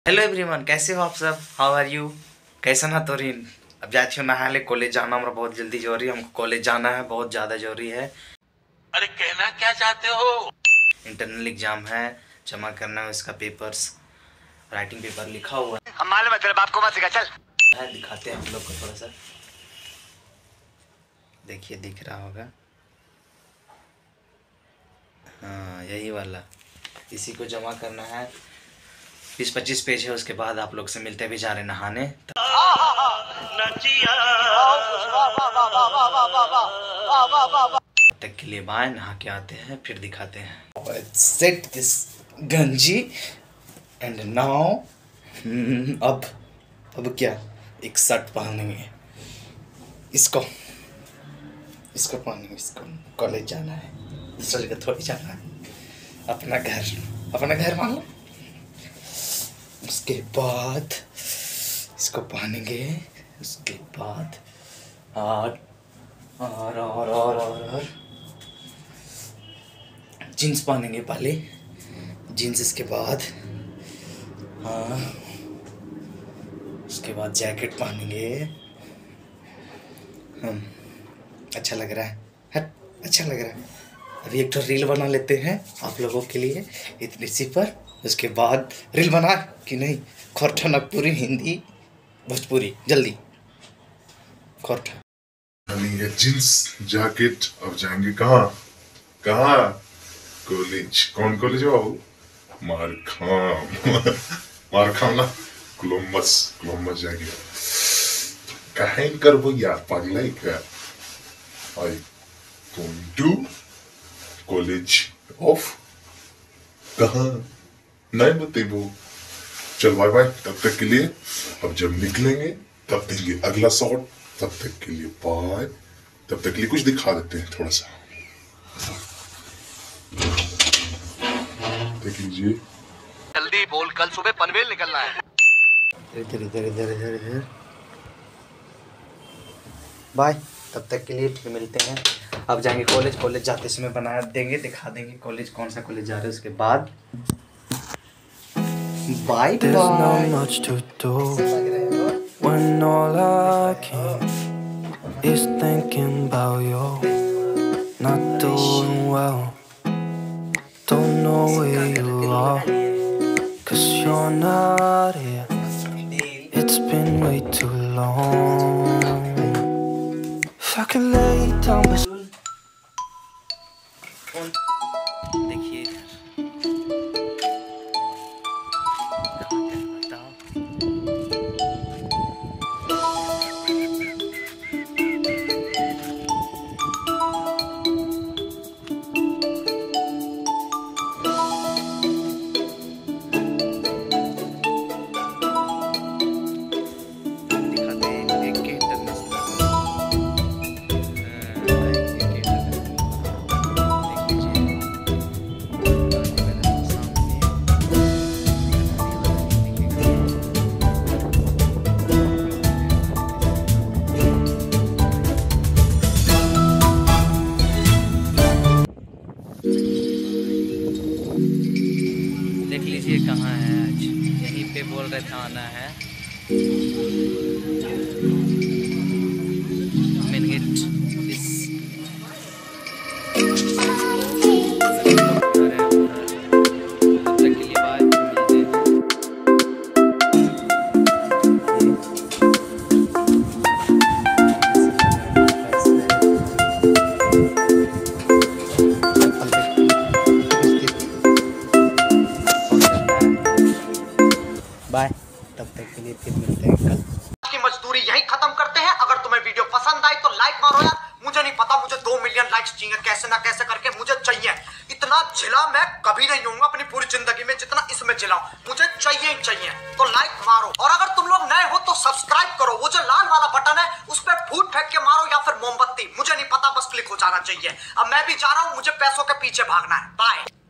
Hello everyone, कैसे हो आप सब? How are you? कैसा ना तो रिन अब जाती हूँ नहा ले। कॉलेज जाना हमारा बहुत जल्दी जरूरी है। हमको कॉलेज जाना है, बहुत ज़्यादा जरूरी है। अरे कहना क्या चाहते हो? इंटरनल एग्जाम है, जमा करना है उसका पेपर्स, राइटिंग पेपर लिखा हुआ हम मालूम है तेरे बाप को मत सिखा, चल। है। दिखाते हैं आप लोग को थोड़ा सा, देखिए दिख रहा होगा। हाँ, यही वाला, इसी को जमा करना है। 20-25 पेज है। उसके बाद आप लोग से मिलते भी जा रहे नहाने। तक के लिए बाय, नहा के आते हैं फिर दिखाते हैं। सेट दिस गंजी एंड नाउ अब क्या, एक शर्ट पहनेंगे। इसको पहनेंगे। इसको कॉलेज जाना है, दूसरा जगह थोड़ी जाना है। अपना घर मान लो। उसके बाद इसको पहनेंगे। उसके बाद और जीन्स पहनेंगे पहले। जीन्स इसके बाद, हाँ, उसके बाद जैकेट पहनेंगे। अच्छा लग रहा है। हट, अच्छा लग रहा है। अभी एक तो रील बना लेते हैं आप लोगों के लिए इतनी सी पर। उसके बाद रील बना कि नहीं, खोरठा नागपुरी, हिंदी, भोजपुरी, जल्दी खोरठा। ये जींस जैकेट। अब जाएंगे कहाँ? कॉलेज। कौन कॉलेज बाबू? मारखाम ना, कोलंबस जाएंगे। कहीं करबो यार, पागल क्या? I going to college off कहाँ नहीं बतेबो। चल बाय बाय तब तक के लिए। अब जब निकलेंगे तब देंगे अगला शॉट। तब तक के लिए बाय। तब तक के लिए कुछ दिखा देते हैं थोड़ा सा, देख लीजिए। जल्दी बोल, कल सुबह पनवेल निकलना है। इधर बाय। तब तक के लिए फिर मिलते हैं। अब जाएंगे कॉलेज जाते समय बना देंगे, दिखा देंगे कॉलेज, कौन सा कॉलेज जा रहे हैं। उसके बाद bye When all I can is thinking about you, not doing well, don't know where you are, 'cause you're not here, it's been way too long. If I could lay down देखिए देख लीजिए कहाँ है आज। यहीं पे बोल रहे थे आना है। मेन गेट इस तब तक के लिए बाय, मिलते हैं। बाय, तब तक के लिए फिर मिलते हैं कल। की मजदूरी यही खत्म करते हैं। अगर तुम्हें वीडियो पसंद आई तो लाइक मारो यार। मुझे नहीं पता, मुझे 2 मिलियन लाइक्स चाहिए, कैसे ना कैसे करके मुझे चाहिए। इतना झिला मैं कभी नहीं हूँ अपनी पूरी जिंदगी में जितना इसमें झिला हूं। मुझे चाहिए ही चाहिए, तो लाइक मारो। और अगर तुम लोग नए हो तो सब्सक्राइब करो। वो जो लाल वाला बटन है उस पर फूट फेंक के मारो या फिर मोमबत्ती, मुझे नहीं पता, बस क्लिक हो जाना चाहिए। अब मैं भी जा रहा हूँ, मुझे पैसों के पीछे भागना है। बाय।